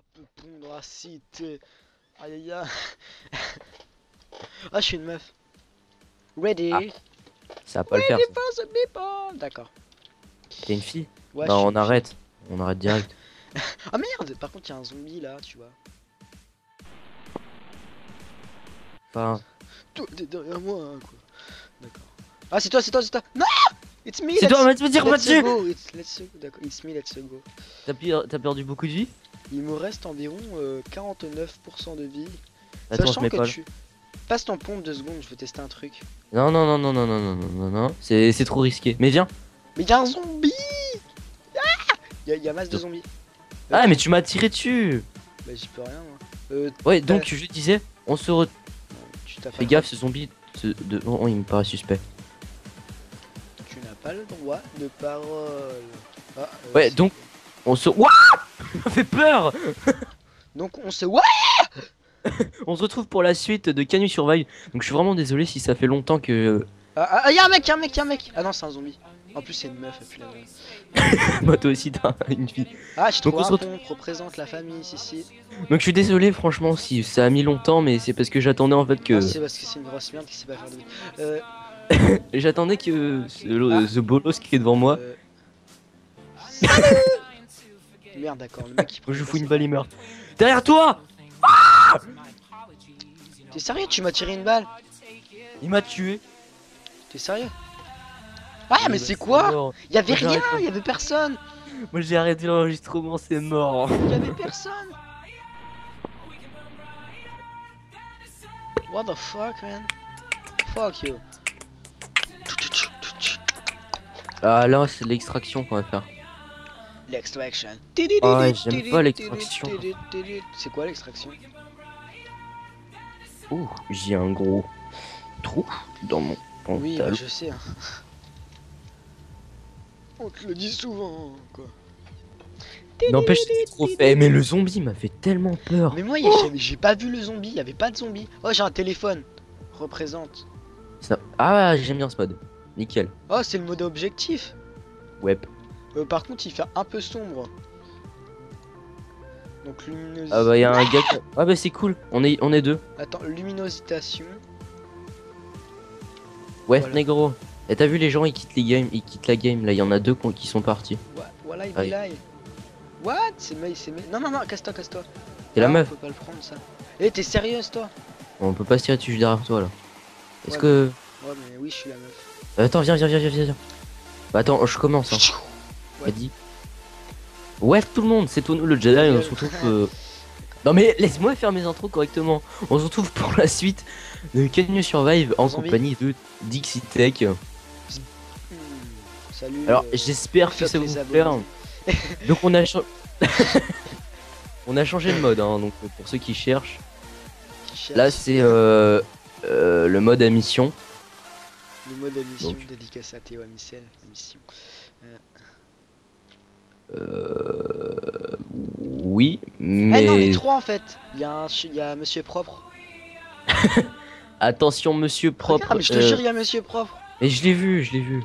peux pondre à cité. Aïe aïe aïe. Ah, je suis une meuf. Ah, Ready? ça va pas le faire Ready ça. for the people. D'accord. T'es une fille? Ouais, je Bah suis on une fille. arrête. On arrête direct. Ah merde, par contre, il y a un zombie là, tu vois. Enfin, Toi, t'es derrière moi, hein, quoi. D'accord. Ah, c'est toi, c'est toi, c'est toi. Non! It's me, c'est toi, mais tu me tires pas let's dessus! go. Let's go. D'accord, it's me, let's go. T'as perdu beaucoup de vie? Il me reste environ 49% de vie. Attends, je Sachant que m'épaule. tu... Passe ton pompe 2 secondes, je veux tester un truc. Non, non, non, non, non, non, non, non, non, non. C'est trop risqué. Mais viens. Mais y'a un zombie! Y'a masse de zombies. Ah, mais tu m'as tiré dessus! Bah j'y peux rien moi. Ouais, donc je disais, on se re... Tu t'as pas Fais gaffe, ce zombie oh, il me paraît suspect. Tu n'as pas le droit de parole. Ah, Ouais, donc, on se... Wouah! Ça m'a fait peur! Donc on se... Ouais! On se retrouve pour la suite de Can You Survive. Donc je suis vraiment désolé si ça fait longtemps que... Y'a un mec, y'a un mec, y'a un mec! Ah non, c'est un zombie. En plus c'est une meuf, et puis la meuf. Moi toi aussi t'as une fille. Ah, j'ai Donc trouvé on se un retrouve... pompe, représente la famille, si. Donc je suis désolé franchement si ça a mis longtemps, mais c'est parce que j'attendais en fait Non, que... c'est parce que c'est une grosse merde qui sait pas faire de bruit. J'attendais que The Bolos qui est devant moi, Euh... Merde, d'accord, le mec qui prend... je fous une balle, il meurt. Derrière toi! T'es sérieux? Tu m'as tiré une balle? Il m'a tué. T'es sérieux? Ah, mais Bah, c'est quoi? mort. Y'avait Moi, j'ai rien, arrêté. y'avait personne! Moi j'ai arrêté l'enregistrement, c'est mort. Y'avait personne! What the fuck, man? Fuck you. Ah là c'est l'extraction qu'on va faire. L'extraction. Ah ouais, j'aime pas l'extraction. C'est quoi l'extraction? Ouh, j'ai un gros trou dans mon Oui, pantalon. je sais. Hein. On te le dit souvent, quoi. N'empêche, c'est trop fait. Mais le zombie m'a fait tellement peur. Mais moi, j'ai pas vu le zombie, y'avait pas de zombie. Oh, j'ai un téléphone. Représente. Ah, j'aime bien ce mode. Nickel. Oh, c'est le mode objectif. Ouais. Par contre, il fait un peu sombre. Donc, luminosité. Ah bah, y a un gars. Ah bah, c'est cool. On est deux. Attends, luminosation. Ouais, Voilà. négro. Et t'as vu les gens, ils quittent les games, ils quittent la game. Là, il y en a deux qui sont partis. Voilà, il Aïe. est là. What? Non, non, non, casse-toi, casse-toi. C'est la Ah, meuf. on peut pas le prendre, ça. Eh, t'es sérieuse, toi? On peut pas se tirer dessus juste derrière toi là. Est-ce Ouais, que. Ouais, mais oui, je suis la meuf. Attends, viens. Bah, attends, je commence. Hein. Ouais. Vas-y. Ouais, tout le monde, c'est toi, nous le Jedi. On se retrouve. Non, mais laisse-moi faire mes intros correctement. On se retrouve pour la suite de Can You Survive en Zombie. compagnie de Dixie Tech. Salut. Alors, j'espère que fuck ça va les vous abonnés. plaire. Donc, on a, on a changé de mode, hein, donc pour ceux qui cherchent. Là, c'est le mode à mission. Le mode émission Donc. dédicace à Théo Amicel. Émission. Oui, Eh non, on est mais. 3 en fait. Il y a Monsieur Propre. Attention, monsieur propre. Regarde, mais je te jure, il y a Monsieur Propre. Mais je l'ai vu.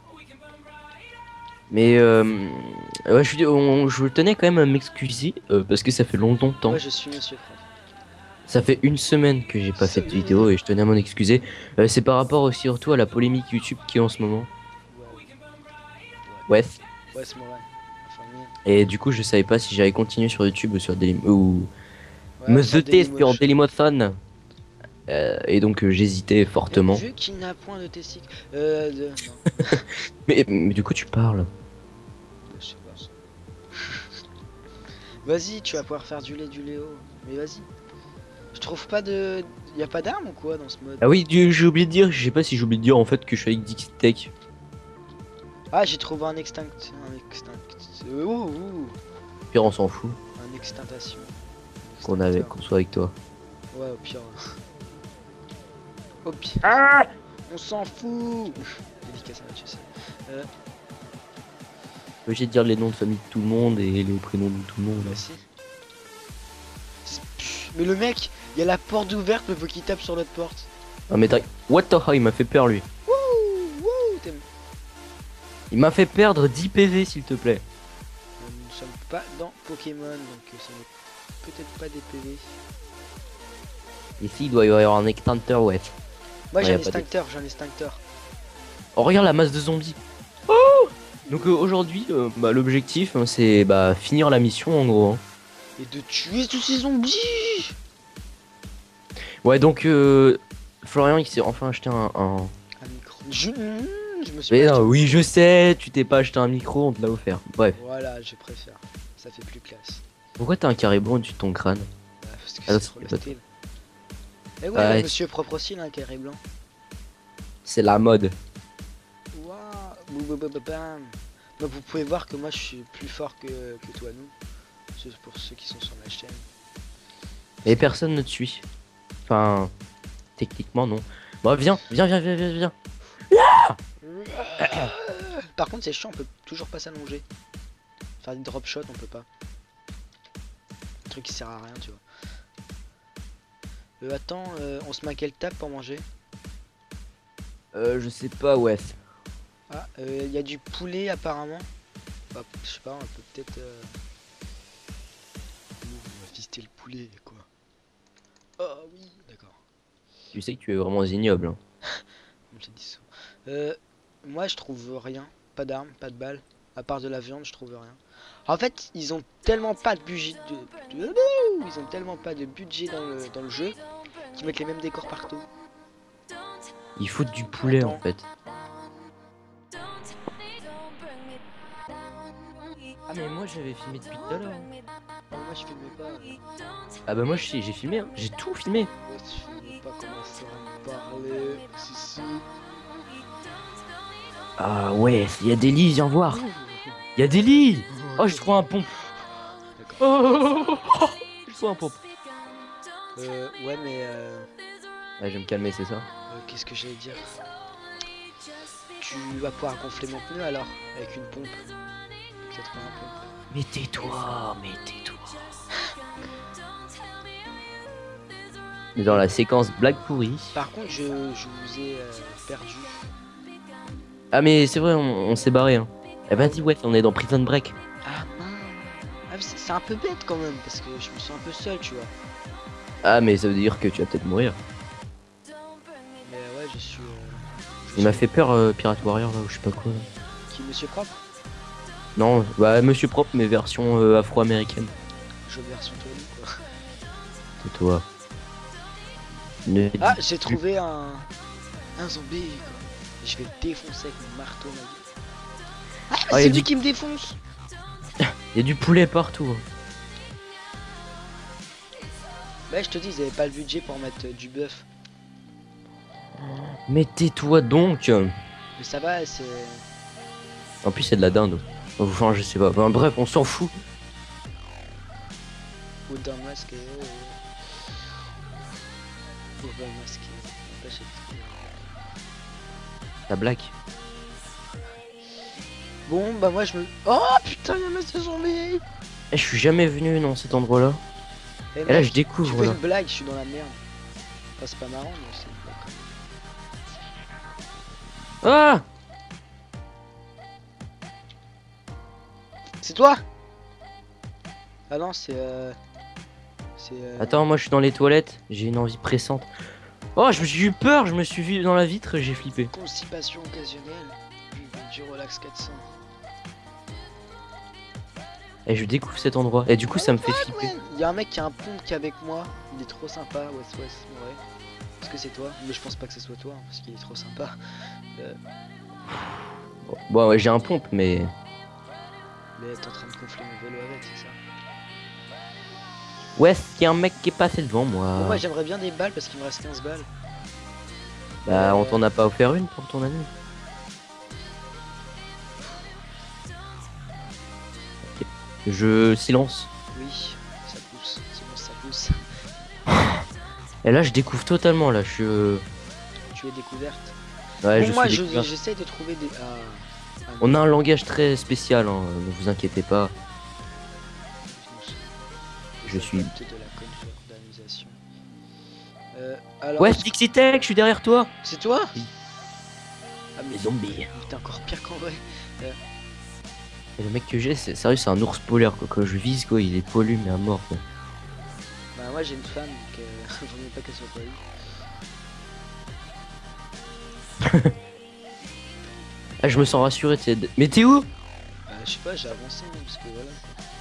Mais ouais, je tenais quand même à m'excuser parce que ça fait longtemps. Ouais, je suis Monsieur Propre. Ça fait une semaine que j'ai pas fait de vidéo et je tenais à m'en excuser. C'est par rapport aussi surtout à la polémique YouTube qui est en ce moment. Ouais, Ouais. ouais, c'est vrai. Enfin, Et du coup, je savais pas si j'allais continuer sur YouTube ou sur Dailymotion ou ouais, me sur jeter sur Dailymotion. Dailymotion. Et donc j'hésitais fortement. Vu qu'il n'a point de testicle. Non, Mais du coup, tu parles. je sais pas. Vas-y, tu vas pouvoir faire du Léo. Mais vas-y. Je trouve pas de. Y a pas d'armes ou quoi dans ce mode? Ah oui, j'ai oublié de dire. Je sais pas si j'ai oublié de dire en fait que je suis avec Dixie Tech. Ah, j'ai trouvé un extinct. Pire, on s'en fout Un extinctation. qu'on soit avec toi. Ouais, au pire. Au pire. On s'en fout. Dédicace à Mathieu, J'ai de dire les noms de famille de tout le monde et les prénoms de tout le monde. Merci. Mais le mec, il y a la porte ouverte, mais faut qu'il tape sur l'autre porte. Ah mais what the hell, il m'a fait peur lui. Wouh, Il m'a fait perdre 10 PV s'il te plaît. Nous sommes pas dans Pokémon, donc ça n'est peut-être pas des PV. Ici, il doit y avoir un extincteur, ouais. Moi Ouais, j'ai y a un pas extincteur, j'ai un extincteur. Oh, regarde la masse de zombies. Oh donc aujourd'hui, bah, l'objectif, hein, c'est bah, finir la mission en gros. Hein. Et de tuer tous ces zombies. Ouais, donc Florian, il s'est enfin acheté un. Un micro. Je me suis Mais pas non, acheté. oui, je sais, tu t'es pas acheté un micro, on te l'a offert. Bref. Voilà, je préfère. Ça fait plus classe. Pourquoi t'as un carré blanc au-dessus de ton crâne? Parce que Ah, c'est c'est trop le pas style. Et ouais, Ouais, monsieur propre aussi, là, un carré blanc. c'est la mode. Waouh. Bam. Donc vous pouvez voir que moi je suis plus fort que toi, nous. C'est pour ceux qui sont sur ma chaîne. Et personne ne te suit. Enfin, techniquement, non. Bon, viens. Par contre, c'est chiant, on peut toujours pas s'allonger. Faire des drop shots, on peut pas. Un truc qui sert à rien, tu vois. Attends, on se met à quelle table pour manger? Je sais pas, ouais. Ah, il y a du poulet apparemment. Bah, je sais pas, on peut peut-être. On va fister le poulet, quoi. Oh oui, d'accord. Tu sais que tu es vraiment ignoble. Hein. Comme j'ai dit souvent. Moi, je trouve rien. Pas d'armes, pas de balles. À part de la viande, je trouve rien. En fait, ils ont tellement pas de budget ils ont tellement pas de budget dans le jeu qu'ils mettent les mêmes décors partout. Il faut du poulet Attends. en fait. Ah mais moi j'avais filmé depuis tout à l'heure. Moi, je filmais pas. Ah bah moi j'ai filmé, hein. J'ai tout filmé. Moi, je filmais pas commencer à me parler. Si. Ah ouais, il y a des lits, viens voir. Il y a des lits. Oh, je trouve un pompe. Oh, je trouve un pompe. Ouais, mais Ouais, je vais me calmer, c'est ça. qu'est-ce que j'allais dire? Tu vas pouvoir gonfler mon pneu alors avec une pompe. Peut-être pas un pompe. Mais tais-toi. Dans la séquence blague pourrie. Par contre, je vous ai perdu. Ah mais c'est vrai, on s'est barré. Hein. Eh vas-y, ouais, on est dans Prison Break. Ah mince. Ah, c'est un peu bête quand même parce que je me sens un peu seul, tu vois. Ah mais ça veut dire que tu vas peut-être mourir. Mais ouais, je suis. Il m'a fait peur Pirate Warrior là ou je sais pas quoi. Qui, Monsieur Propre? Non, bah Monsieur Propre mais version afro-américaine. Je version Tony quoi. Tais-toi. Ne Ah, dis- j'ai trouvé un zombie quoi. Je vais le défoncer avec mon marteau, ma gueule. Ah, Ah, y a c'est du- lui qui me défonce. Il y a du poulet partout. Hein. Bah, je te dis, ils avaient pas le budget pour mettre du bœuf. Mais tais-toi donc. Mais ça va, c'est. En plus c'est de la dinde. Enfin je sais pas. Enfin, bref, on s'en fout. Ou d'un masque et. Ou d'un masque et. Bah, j'ai trouvé. La blague. Bon, bah, moi je me. Oh putain, il y a un masse de zombies. Eh, je suis jamais venu dans cet endroit là. Eh, Et là mec, je tu découvre fais là. une blague, je suis dans la merde. Enfin, c'est pas marrant, mais c'est une blague quand même. Ah. C'est toi? Ah non, c'est Attends, moi je suis dans les toilettes. J'ai une envie pressante. Oh, j'ai eu peur. Je me suis vu dans la vitre. J'ai flippé. constipation occasionnelle. Du relax 400. Et je découvre cet endroit. Et du coup ça me fait flipper. Il y a un mec qui a un pompe qui est avec moi. Il est trop sympa. Ouais. Est-ce que c'est toi? Mais je pense pas que ce soit toi hein, parce qu'il est trop sympa. Bon ouais, j'ai un pompe mais. Mais t'es en train de gonfler mon vélo avec, c'est ça? Ouais, il y a un mec qui est passé devant Bon, moi. moi j'aimerais bien des balles parce qu'il me reste 15 balles. Bah on t'en a pas offert une pour ton ami. Ok. Je silence. Oui, ça pousse. C'est bon, ça pousse. Et là je découvre totalement là. Je. Tu es découverte. Ouais, Bon, je moi suis découvert. j'essaye de trouver des. On a un langage très spécial, hein, ne vous inquiétez pas. Je suis. De la coordination. Alors. Ouais, Dixie Tech, je suis derrière toi. C'est toi? Oui. Ah, mais Les zombies. t'es encore pire qu'en vrai. Et le mec que j'ai, c'est sérieux, c'est un ours polaire quoi. Quand je vise quoi, il est poilu mais à mort quoi. Bah moi j'ai une femme donc vaut mieux pas qu'elle soit polie. Ah, je me sens rassuré, tu sais. Mais t'es où? Je sais pas, j'ai avancé même parce que voilà.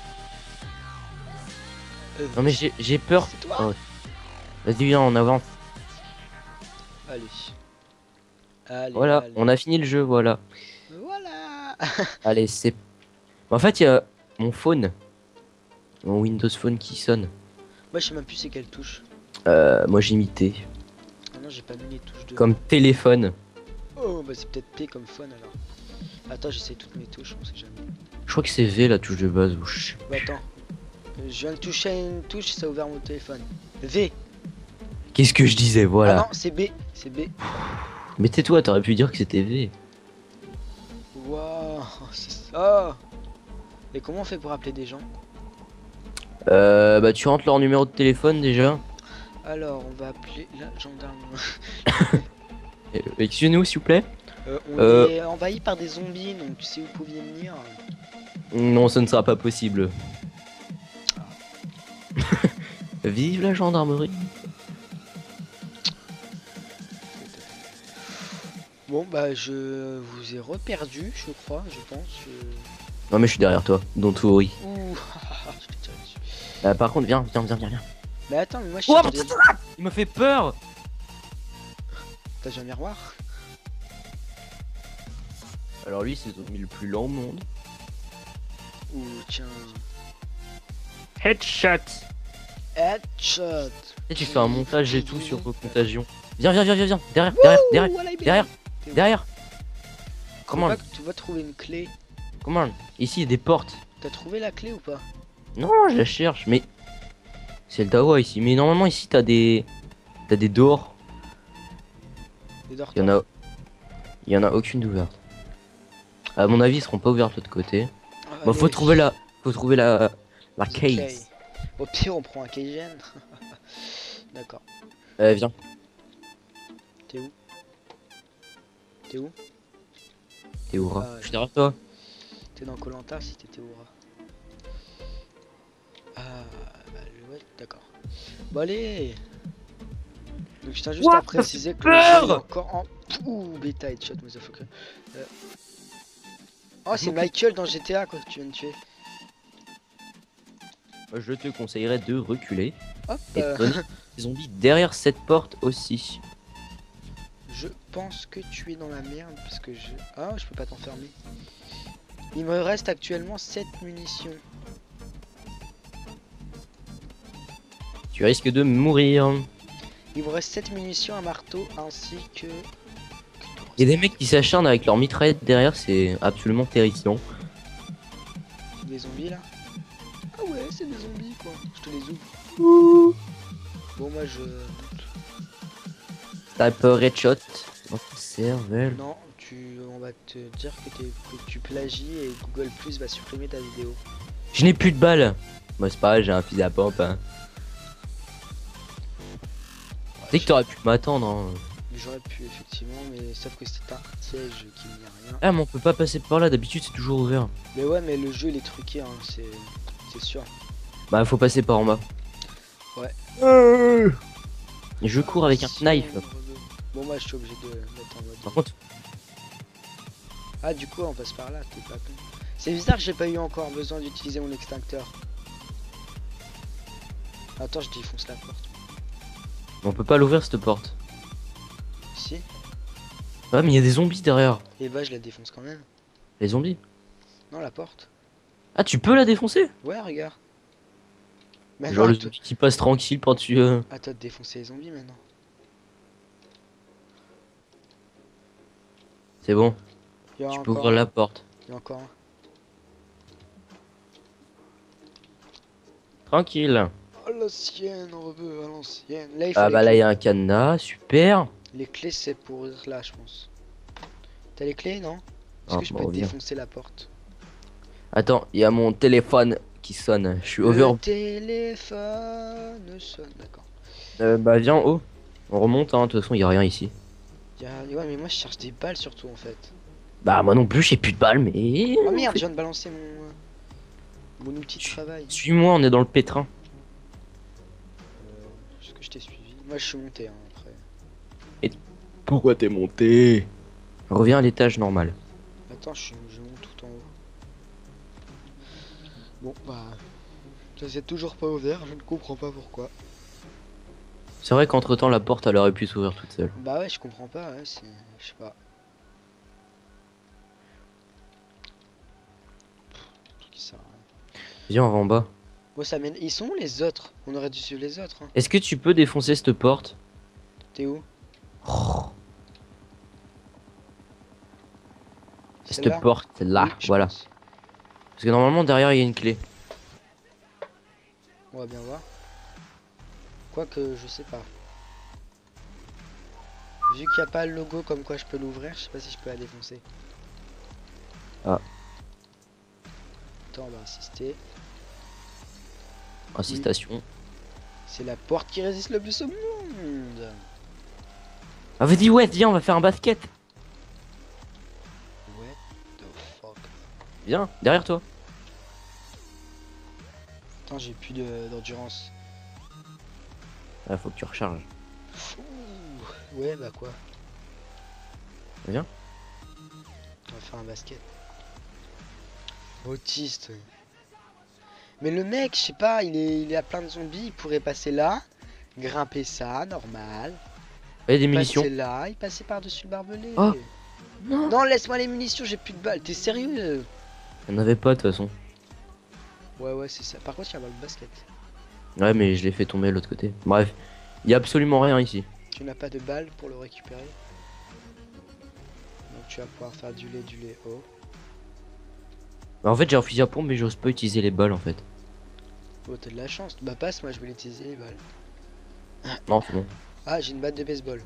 Non mais j'ai peur. C'est toi. Oh. Vas-y, viens, on avance. Allez. Allez, Voilà, allez. on a fini le jeu, voilà. Voilà. Allez, c'est... En fait, il y a mon phone, mon Windows Phone qui sonne. Moi je sais même plus c'est quelle touche. Moi j'ai imité. Ah non j'ai pas mis les touches de. Comme téléphone. Oh bah c'est peut-être P comme phone alors. Attends j'essaie toutes mes touches, on sait jamais. Je crois que c'est V la touche de base. Ou je sais Bah plus. attends. Je viens de toucher à une touche, ça a ouvert mon téléphone. V. Qu'est-ce que je disais, Ah voilà. non c'est B. C'est B. Mais tais-toi, t'aurais pu dire que c'était V. Waouh, c'est ça. Et comment on fait pour appeler des gens? Bah tu rentres leur numéro de téléphone déjà. Alors on va appeler la gendarmerie. Excusez-nous s'il vous plaît. On est envahi par des zombies donc si vous pouviez venir. Non, ce ne sera pas possible. Vive la gendarmerie. Bon bah je vous ai reperdu je crois, je pense. Non mais je suis derrière toi, don't worry. Ouh, je t'ai tiré dessus. Par contre, viens. Mais attends mais moi je Oh, cherche des... il me fait peur. T'as déjà un miroir? Alors lui, c'est le zombie le plus lent au monde. Ouh tiens. Headshot. Headshot. Et tu fais un montage et tout sur vos contagions. Viens. Derrière. Voilà, Derrière. Comment? Tu vas trouver une clé. Comment? Ici, il y a des portes. T'as trouvé la clé ou pas? Non, je la cherche, mais... C'est le Dawa ici. Mais normalement, ici, t'as des... T'as des dehors. Les dortoirs. Il y en a aucune d'ouverte. À mon avis, ils seront pas ouvertes de l'autre côté. Ah, Bah, faut allez. trouver la... Faut trouver la The case. Key. Au pire, on prend un Keygen. D'accord. Viens. T'es où? T'es où? T'es où, Ra? Ah, Je suis derrière toi. T'es dans Koh-Lanta si t'étais où? Ah, bah, ouais, d'accord. Bon, allez! Donc, je tiens juste Ouah, à préciser que peur. le jeu est encore en. Ouh, bêta headshot, motherfucker. Oh, c'est Michael dans GTA quoi que tu viens de tuer. Je te conseillerais de reculer. Hop, Et de donner des zombies derrière cette porte aussi. je pense que tu es dans la merde parce que je. Ah, je peux pas t'enfermer. Il me reste actuellement 7 munitions. Tu risques de mourir. Il me reste 7 munitions, un marteau ainsi que. Il y a des mecs qui s'acharnent avec leur mitraillette derrière, c'est absolument terrifiant. C'est des zombies là? Ah ouais, c'est des zombies quoi. Je te les ouvre. Bon, moi je. Sniper headshot. Oh, cervelle. Non, on va te dire que tu plagies et Google Plus va supprimer ta vidéo. Je n'ai plus de balles. Moi c'est pas grave, j'ai un fusil à pompe. Hein. Tu sais que t'aurais pu m'attendre. Hein. J'aurais pu effectivement, mais sauf que c'est un piège qui n'y a rien. Ah mais on peut pas passer par là, d'habitude c'est toujours ouvert. Mais ouais, mais le jeu il est truqué, hein, c'est sûr. Bah faut passer par en bas. Ouais. Et je cours avec un knife. Bon, moi je suis obligé de mettre en mode. Par contre, Ah, du coup, on passe par là, t'es pas con. C'est bizarre que j'ai pas eu encore besoin d'utiliser mon extincteur. Attends, je défonce la porte. on peut pas l'ouvrir cette porte. Si. Ah mais il y a des zombies derrière. Et bah, je la défonce quand même. Les zombies. Non, la porte. Ah tu peux la défoncer? Ouais, regarde. Mais Genre non, le zombie qui passe tranquille par-dessus. à toi de défoncer les zombies maintenant. C'est bon, Il y a tu peux encore ouvrir un. la porte. Il y a encore un. Tranquille. Oh, l'ancienne, on veut à l'ancienne. Là, il faut Ah les bah là clés. il y a un cadenas, super. Les clés, c'est pour ouvrir là, je pense. T'as les clés, non? Est-ce Ah, que je bah, peux reviens. défoncer la porte? Attends, il y a mon téléphone qui sonne. Je suis over. Le téléphone sonne, d'accord. Bah viens en haut. On remonte, hein. De toute façon il y a rien ici. Ouais, mais moi je cherche des balles surtout en fait. Bah moi non plus, j'ai plus de balles, mais... Oh merde, je viens de balancer mon outil de travail. Suis-moi, on est dans le pétrin. Est-ce que je t'ai suivi? Moi je suis monté hein, après. Pourquoi t'es monté? Reviens à l'étage normal. Attends, je monte tout en haut. Bon bah, ça s'est toujours pas ouvert, je ne comprends pas pourquoi. C'est vrai qu'entre temps la porte elle aurait pu s'ouvrir toute seule. Bah ouais, je comprends pas, ouais, c'est... Je sais pas. Truc qui sert à rien. Viens, on va en bas. Bon, ça mène... Ils sont où les autres? On aurait dû suivre les autres. Hein. Est-ce que tu peux défoncer cette porte? T'es où? Oh, cette Celle-là? porte là, Oui, je voilà. pense. Parce que normalement derrière il y a une clé. On va bien voir. Quoique, je sais pas. Vu qu'il n'y a pas le logo comme quoi je peux l'ouvrir, je sais pas si je peux la défoncer. Ah. Attends, on va insister. Insistation. C'est la porte qui résiste le plus au monde. Ah vas-y ouais, viens, on va faire un basket. What the fuck. Viens, derrière toi. Attends, j'ai plus d'endurance. Ah, faut que tu recharges. Ouh. Ouais, bah quoi. Viens. On va faire un basket. Autiste. Mais le mec, je sais pas, il est à plein de zombies, il pourrait passer là, grimper ça, normal. Il y a des munitions. Passer là, il passait par-dessus le barbelé. Oh. Non. Non, laisse-moi les munitions, j'ai plus de balles. T'es sérieux? Il n'y en avait pas de toute façon. Ouais, ouais, c'est ça. Par contre, il y a un balle de basket. Ouais mais je l'ai fait tomber de l'autre côté. Bref, il y a absolument rien ici. Tu n'as pas de balles pour le récupérer. Donc tu vas pouvoir faire du lait haut. Bah, en fait j'ai un fusil à pompe mais j'ose pas utiliser les balles en fait. Oh, t'as de la chance. Bah passe, moi je voulais utiliser les balles. Non c'est bon. Ah, j'ai une batte de baseball.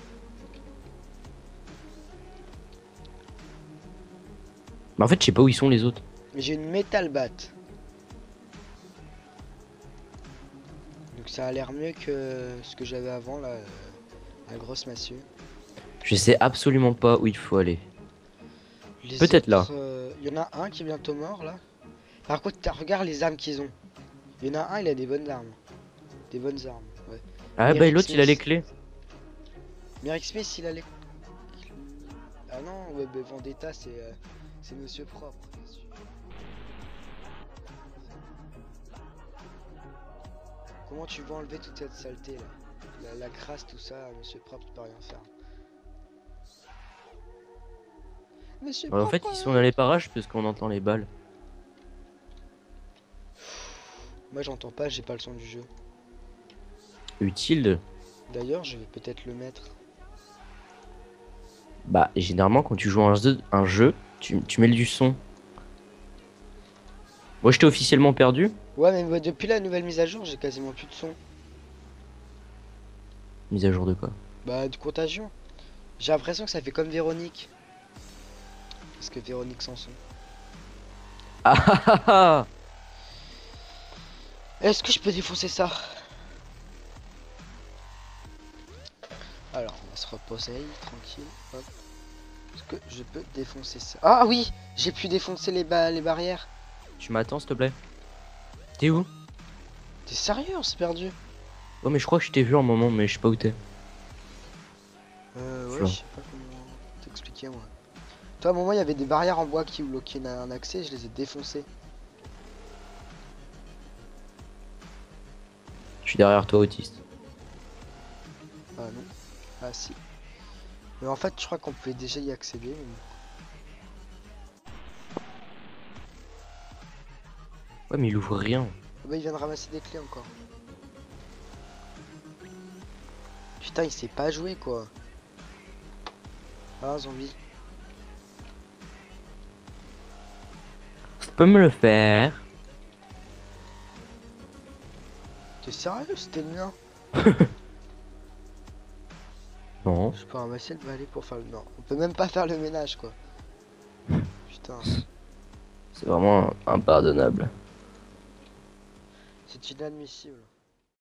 Mais en fait je sais pas où ils sont les autres. Mais j'ai une métal batte. Donc ça a l'air mieux que ce que j'avais avant là. La grosse massue. Je sais absolument pas où il faut aller. Les Peut-être là. Il y en a un qui est bientôt mort là. Par contre, regarde les armes qu'ils ont. Il y en a un, il a des bonnes armes. Des bonnes armes, ouais. Ah bah Merrick l'autre il a les Smith. clés. Merrick Smith, il a les... Ah non, ouais, bah, Vendetta, c'est Monsieur Propre. Comment tu vas enlever toute cette saleté là? La crasse, tout ça, Monsieur Propre, tu peux rien faire. Monsieur Ouais, en Propre. fait ils sont dans les parages parce qu'on entend les balles. Moi j'entends pas, j'ai pas le son du jeu. Utile. D'ailleurs, je vais peut-être le mettre. Bah généralement quand tu joues à un jeu, tu mets du son. Moi je t'ai officiellement perdu. Ouais, mais moi, depuis la nouvelle mise à jour, j'ai quasiment plus de son. Mise à jour de quoi? Bah, de contagion. J'ai l'impression que ça fait comme Véronique. Parce que Véronique sans son. Ah ah ah ah. Est-ce que je peux défoncer ça? Alors, on va se reposer, tranquille. Hop. Est-ce que je peux défoncer ça? Ah oui! J'ai pu défoncer les barrières. Tu m'attends s'il te plaît. T'es où? T'es sérieux? On s'est perdu. Oh mais je crois que je t'ai vu un moment mais je sais pas où t'es. Ouais, Fleur. je sais pas comment t'expliquer moi. Toi, à un moment, il y avait des barrières en bois qui bloquaient un accès, je les ai défoncées. Je suis derrière toi autiste. Ah non. Ah si. Mais en fait, je crois qu'on pouvait déjà y accéder. Mais... Ouais mais il ouvre rien. Ah bah, il vient de ramasser des clés encore. Putain, il sait pas jouer quoi. Ah, zombie. Tu peux me le faire? T'es sérieux? C'était le mien. Non. Je peux ramasser le balai pour faire le... Non, on peut même pas faire le ménage quoi. Putain, C'est vraiment impardonnable. c'est inadmissible.